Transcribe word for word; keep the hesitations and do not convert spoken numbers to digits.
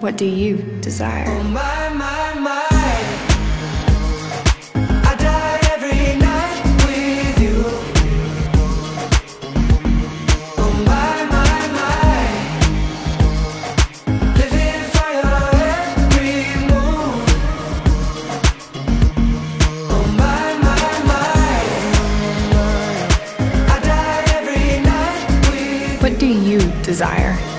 What do you desire? Oh my, my, my. I die every night with you. Oh my, my, my. Living for your every move. Oh my, my, my. I die every night with you. What do you desire?